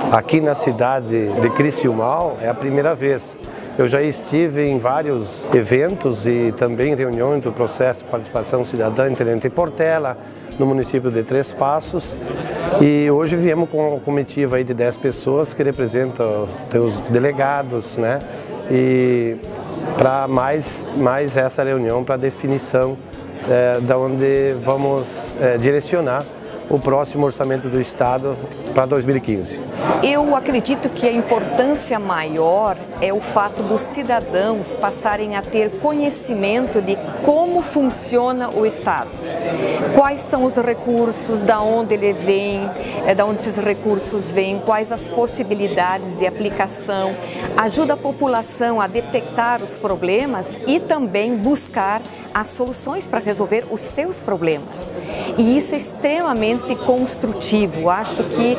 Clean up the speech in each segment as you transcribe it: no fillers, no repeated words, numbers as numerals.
Aqui na cidade de Criciúmal é a primeira vez. Eu já estive em vários eventos e também reuniões do processo de participação cidadã em Tenente Portela, no município de Três Passos, e hoje viemos com uma comitiva aí de 10 pessoas que representam os delegados, né? E para mais essa reunião para definição da onde vamos direcionar o próximo orçamento do Estado para 2015. Eu acredito que a importância maior é o fato dos cidadãos passarem a ter conhecimento de como funciona o Estado. Quais são os recursos, da onde ele vem, da onde esses recursos vêm, quais as possibilidades de aplicação, ajuda a população a detectar os problemas e também buscar as soluções para resolver os seus problemas. E isso é extremamente construtivo. Acho que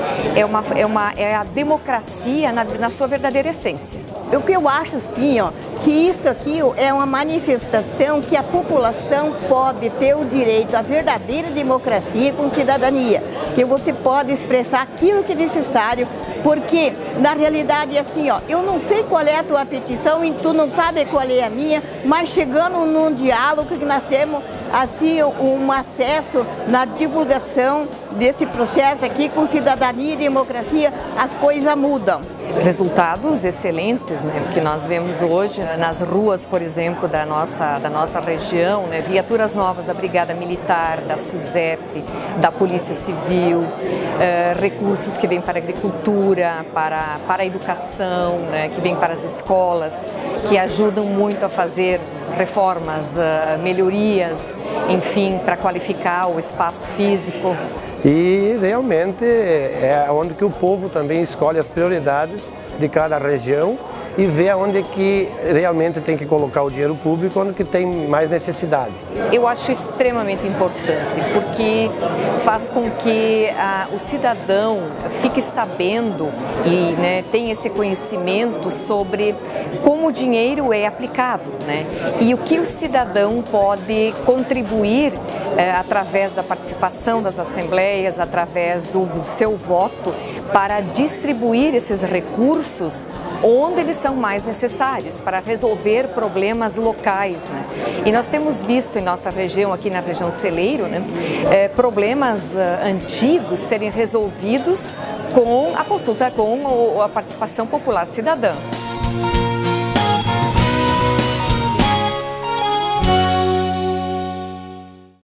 é a democracia na sua verdadeira essência. O que eu acho, sim, que isso aqui é uma manifestação que a população pode ter o direito à verdadeira democracia com cidadania, que você pode expressar aquilo que é necessário, porque na realidade é assim, eu não sei qual é a tua petição e tu não sabe qual é a minha, mas chegando num diálogo que nós temos assim um acesso na divulgação desse processo aqui com cidadania e democracia, as coisas mudam. Resultados excelentes, né, que nós vemos hoje nas ruas, por exemplo, da nossa região, né, viaturas novas da Brigada Militar, da SUSEP, da Polícia Civil, recursos que vêm para a agricultura, para a educação, né, que vêm para as escolas, que ajudam muito a fazer reformas, melhorias, enfim, para qualificar o espaço físico. E realmente é onde que o povo também escolhe as prioridades de cada região e vê aonde que realmente tem que colocar o dinheiro público, onde que tem mais necessidade. Eu acho extremamente importante, porque faz com que o cidadão fique sabendo e, né, tenha esse conhecimento sobre como o dinheiro é aplicado, né, e o que o cidadão pode contribuir através da participação das assembleias, através do seu voto, para distribuir esses recursos onde eles são mais necessários, para resolver problemas locais, né? E nós temos visto em nossa região, aqui na região Celeiro, né, problemas antigos serem resolvidos com a consulta, com a participação popular cidadã.